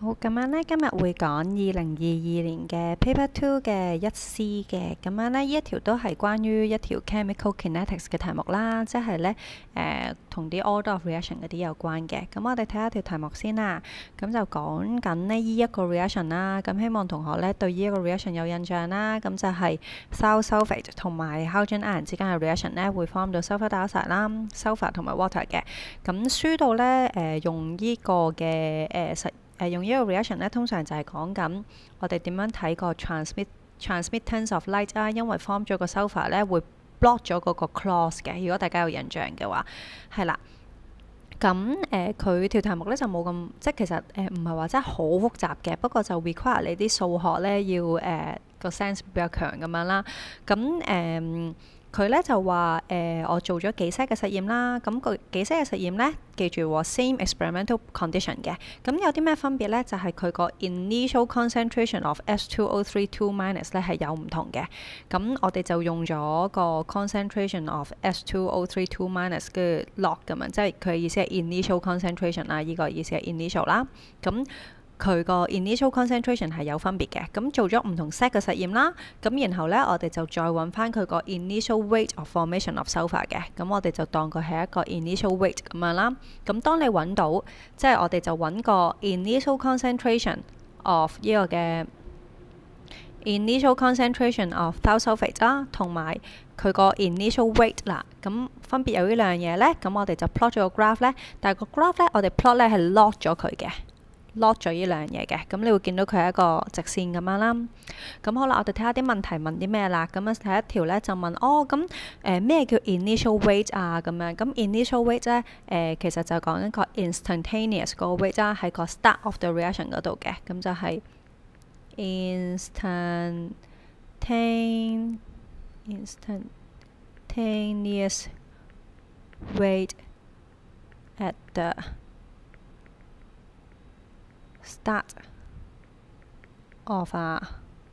好，咁樣咧，今日會講2022年嘅 Paper 2嘅1C 嘅，咁樣咧，呢一條都係關於一條 chemical kinetics 嘅題目啦，即係咧同啲 order of reaction 嗰啲有關嘅。咁我哋睇下條題目先啦。咁就講緊呢依一個 reaction 啦。咁希望同學咧對依一個 reaction 有印象啦。咁就係 thiosulfate 同埋 hydrogen ion 之間嘅 reaction 咧，會 form 到 sulfur dioxide 啦、sulfur 同埋 water 嘅。咁書到咧用呢個嘅用呢個 reaction 咧，通常就係講緊我哋點樣睇個 transmittance of light 啊，因為 form 咗個 sulfur 咧會 block 咗嗰個 clause 嘅。如果大家有印象嘅話，係啦。咁佢條題目咧就冇咁，即係其實唔係話真係好複雜嘅，不過就 require 你啲數學咧要個 sense 比較強咁樣啦。咁佢咧就話我做咗幾 set 嘅實驗啦，咁個幾 set 嘅實驗咧，記住喎 same experimental condition 嘅，咁有啲咩分別咧？就係佢個 initial concentration of S2O32- 咧係有唔同嘅，咁我哋就用咗個 concentration of S2O32- 嘅 log 咁樣，即係佢嘅意思係 initial concentration 啦，依個意思係 initial 啦，咁佢個 initial concentration 係有分別嘅，咁做咗唔同 set 嘅實驗啦，咁然後咧我哋就再揾翻佢個 initial rate of formation of sulfur 嘅，咁我哋就當佢係一個 initial rate 咁樣啦。咁當你揾到，即係我哋就揾個 initial concentration of 呢個嘅 initial concentration of thiosulfate 啦，同埋佢個 initial rate 啦，咁分別有呢兩樣嘢咧，咁我哋就 plot 咗個 graph 咧，但係個 graph 咧我哋 plot 咧係 log 咗佢嘅。log 咗呢兩樣嘢嘅，咁你會見到佢係一個直線咁樣啦。咁好啦，我哋睇下啲問題問啲咩啦。咁樣第一條咧就問咁咩叫 initial rate 啊？咁樣咁 initial rate 咧其實就講一個 instantaneous 個 rate 啦，喺個 start of the reaction 嗰度嘅。咁就係 instantaneous rate at the start of a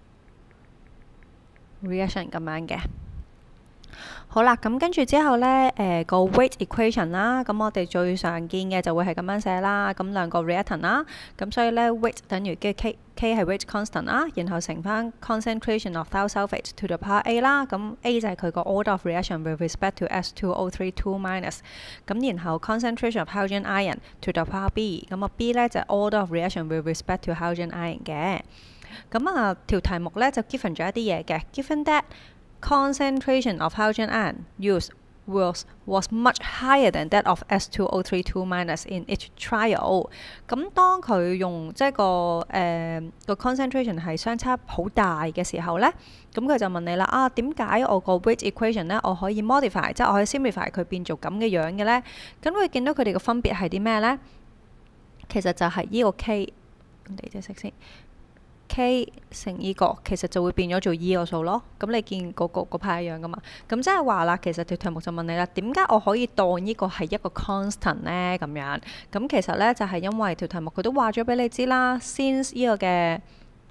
reaction 咁樣嘅。好啦，咁跟住之後呢，個 rate equation 啦，咁我哋最常見嘅就會係咁樣寫啦。咁兩個 reactant 啦，咁所以呢 rate 等於嘅 K 係 rate constant 啦，然後乘翻 concentration of thiosulfate to the power A 啦。咁 A 就係佢個 order of reaction with respect to S2O32-。咁然後 concentration of hydrogen ion to the power B。咁啊 B 呢就係 order of reaction with respect to hydrogen ion 嘅。咁條題目呢就 given 咗一啲嘢嘅 ，given that concentration of hydrogen ion used was much higher than that of S2O32- in each trial。咁當佢用即係個 concentration 係相差好大嘅時候呢，咁佢就問你啦，點解我個 rate equation 呢，我可以 modify， 即係我可以 simplify 佢變做咁嘅樣嘅呢？咁會見到佢哋嘅分別係啲咩呢？其實就係呢個 K， 我哋即係識先。K 乘呢個其實就會變咗做 E 個數咯。咁你見嗰派一樣噶嘛？咁即係話啦，其實條題目就問你啦，點解我可以當呢個係一個 constant 呢？咁樣咁其實呢，就係因為條題目佢都話咗俾你知啦。Since 呢個嘅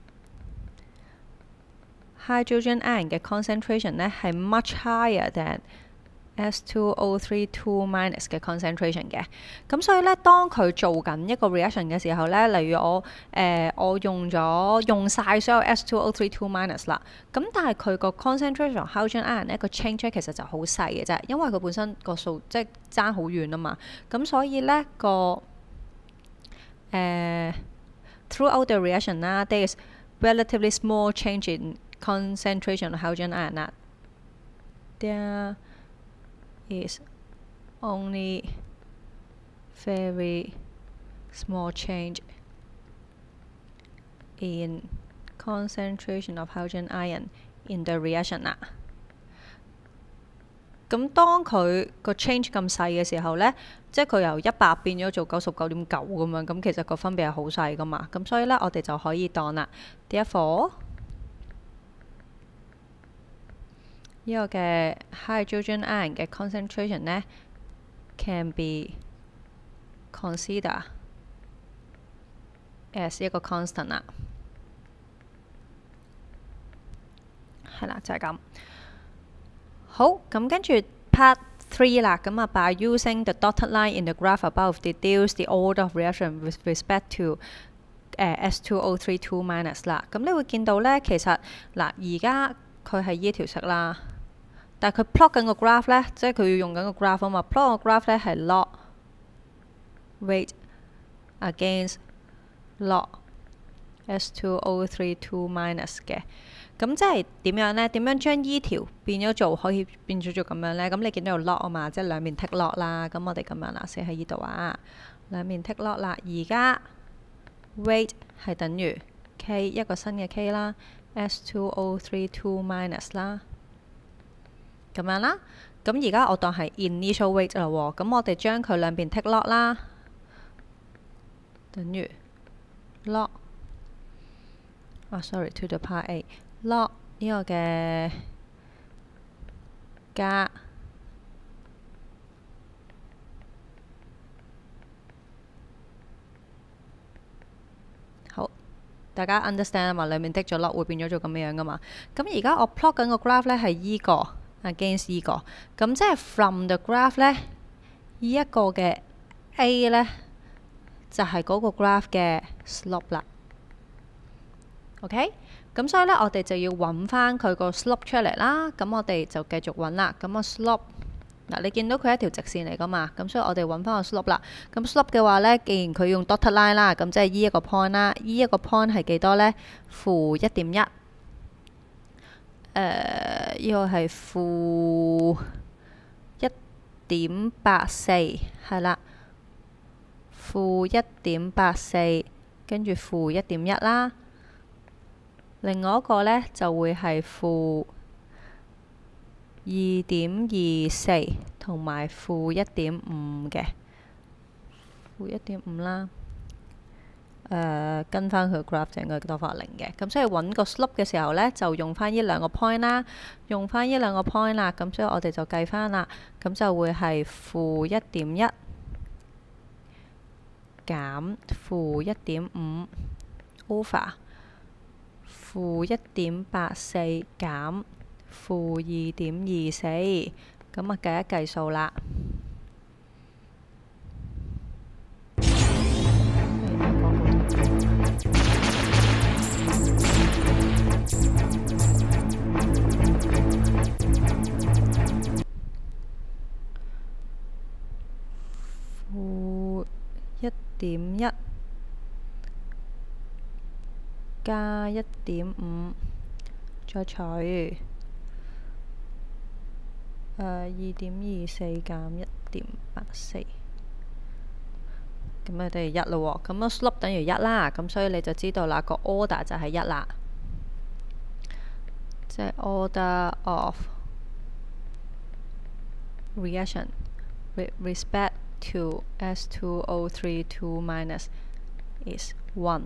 hydrogen ion 嘅 concentration 呢係 much higher than S2O32- 嘅 concentration 嘅，咁所以咧，當佢做緊一個 reaction 嘅時候咧，例如我用晒所有 S2O32- 啦，咁但係佢個 concentration of hydrogen ion 呢個 change 其實就好細嘅啫，因為佢本身個數即係爭好遠啊嘛，咁所以咧throughout the reaction 啦 there is relatively small change in concentration of hydrogen ion 啦。There is only very small change in concentration of hydrogen ion in the reaction 啦。咁當佢個 change 咁細嘅時候呢，即係佢由100變咗做99.9咁樣，咁其實個分別係好細噶嘛。咁所以呢，我哋就可以當啦。Therefore呢個嘅 hydrogen ion 嘅 concentration 呢 can be considered as 一個 constant 啦，係啦，就係咁。好，咁跟住 part 3啦，咁by using the dotted line in the graph above deduce the order of reaction with respect to S2032 minus 啦。咁你會見到咧，其實嗱而家佢係依條色啦，但係佢 plot 緊個 graph 咧，即係佢要用緊個 graph 啊嘛。plot 個 graph 咧係 log weight against log S2032 minus 嘅。咁即係點樣呢？點樣將依條變咗做可以變咗做咁樣呢？咁你見到有 log 啊嘛，即係兩面 tick log 啦。咁我哋咁樣啦，寫喺依度啊，兩面 tick log 啦。而家 weight 係等於 k 一個新嘅 k 啦 ，S2032 minus 啦，咁樣啦。咁而家我當係 initial weight 啦喎。咁我哋將佢兩邊 tick log 啦，等於 log sorry to the power a log 呢個嘅加好，大家 understand 啊嘛？兩面 tick 咗 log 會變咗做咁樣噶嘛？咁而家我 plot 緊個 graph 咧係依個 against 依個，咁即係 from the graph 咧，依一個嘅 A 咧就係嗰個 graph 嘅 slope 啦。OK， 咁所以咧，我哋就要揾翻佢個 slope 出嚟啦。咁我哋就繼續揾啦。咁個 slope 嗱，你見到佢一條直線嚟噶嘛？咁所以我哋揾翻個 slope 啦。咁 slope 嘅話咧，既然佢用 dotted line 啦，咁即係依一個 point 啦。依一個 point 係幾多咧？負1.1。呢個係負1.84，係啦，負1.84，跟住負1.1啦。另外一個呢就會係負2.24同埋負1.5嘅，負1.5啦。跟翻佢 graph 就應該多翻0嘅。咁所以揾個 slope 嘅時候呢，就用翻呢兩個 point 啦，用翻呢兩個 point 啦。咁所以我哋就計翻啦，咁就會係負1.1減負1.5 over。負1.84減負2.24，咁啊計一計數啦。負1.1加1.5，再除2.24減1.84，咁啊等於1咯喎。咁個 slope 等於1啦，咁所以你就知道啦，個 order 就係1啦，即係 order of reaction with respect to S2032 minus is 1。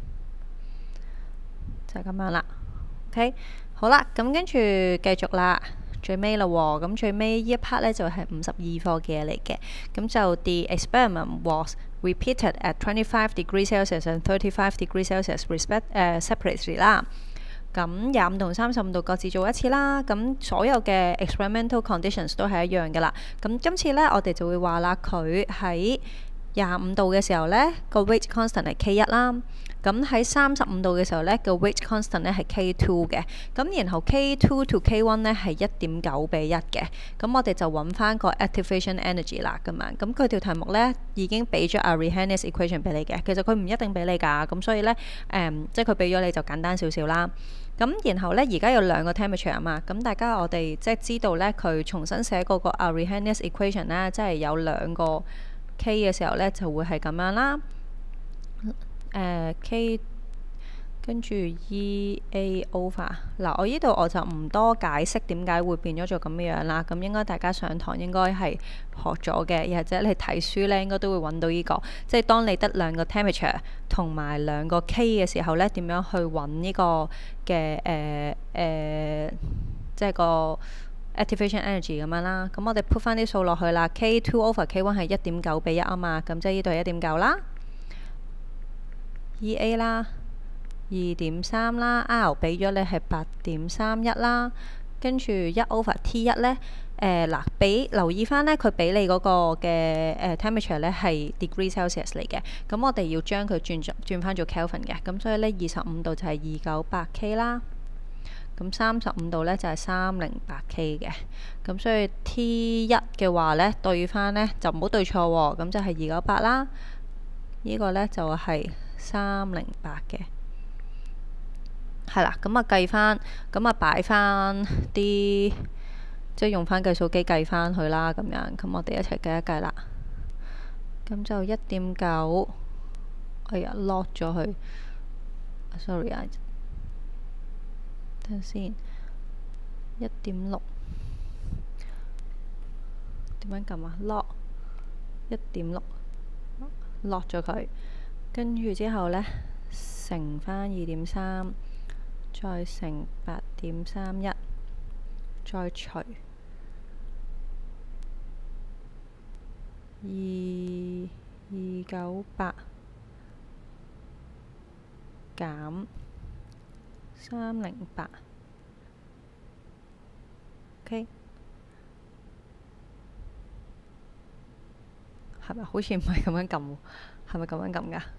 就係咁樣啦 ，OK， 好啦，咁跟住繼續啦，最尾啦喎，咁最尾呢一 part 咧就係52課嘅嘢嚟嘅，咁就 the experiment was repeated at 25 degrees Celsius and 35 degrees Celsius separately 啦，咁25同35度各自做一次啦，咁所有嘅 experimental conditions 都係一樣噶啦，咁今次咧我哋就會話啦，佢喺25度嘅時候呢，個 weight constant 係 K1 啦。咁喺35度嘅時候呢，個 weight constant 呢係 K2 嘅。咁然後 K2 to K1 呢係1.9比1嘅。咁我哋就揾翻個 activation energy 啦，咁樣。咁佢條題目呢已經俾咗 Arrhenius equation 俾你嘅。其實佢唔一定俾你㗎。咁所以呢，即係佢俾咗你就簡單少少啦。咁然後呢，而家有兩個 temperature 啊嘛。咁大家我哋即係知道呢，佢重新寫嗰個 Arrhenius equation 啦，即係有兩個 K 嘅時候呢，就會係咁樣啦。K 跟住 EA over 嗱，我呢度我就唔多解釋點解會變咗做咁樣啦。咁應該大家上堂應該係學咗嘅，或者你睇書呢應該都會揾到呢個，即係當你得兩個 temperature 同埋兩個 K 嘅時候呢，點樣去揾呢個嘅即係個 activation energy 咁樣啦。咁我哋 put 翻啲數落去啦。K2 over K1 係1.9比1啊嘛，咁即係呢度係1.9啦。EA 啦，2.3啦 ，R 俾咗你係8.31啦，跟住1 over T1 呢， 嗱，留意翻咧，佢俾你嗰個嘅temperature 咧係 degree Celsius 嚟嘅。咁我哋要將佢轉翻做 Kelvin 嘅。咁所以咧25度就係298 K 啦。咁35度咧就係308 K 嘅。咁所以 T1 嘅話咧對翻咧就唔好對錯喎。咁就係298啦。呢個咧就係308嘅。係啦，咁啊計翻，咁啊擺翻啲。即係用翻計數機計翻佢啦，咁樣，咁我哋一齊計一計啦。咁就1.9，哎呀，lock 咗佢。sorry 啊，等陣先。1.6，點樣撳啊？lock 1.6，lock 咗佢。跟住之後呢，乘翻2.3，再乘8.31，再除298減308。OK， 係咪好似唔係咁樣撳？係咪咁樣撳㗎？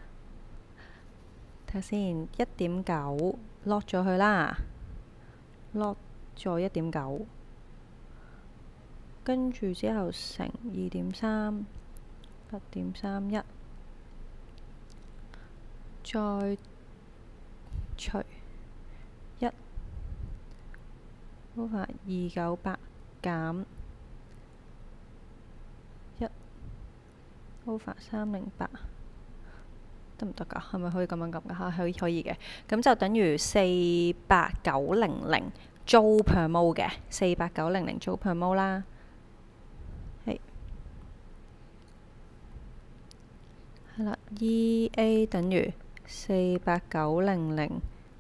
睇下先，1.9 lock 咗佢啦，lock 咗1.9，跟住之後乘2.3，8.31，再除1over 298減1over 308。得唔得㗎？係咪可以咁樣撳㗎？可以嘅。咁就等於48900 Joule per mole 嘅，48900 Joule per mole 啦。係啦，EA 等於48901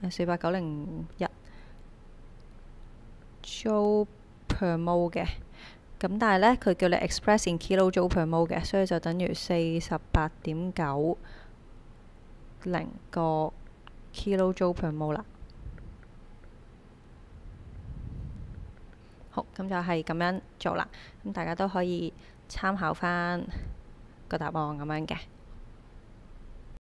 Joule per mole 嘅。咁但係呢，佢叫你 express in kilojoule per mole 嘅，所以就等於48.90個 kilojoule per mole 啦。好，咁就係咁樣做啦。咁大家都可以參考翻個答案咁樣嘅。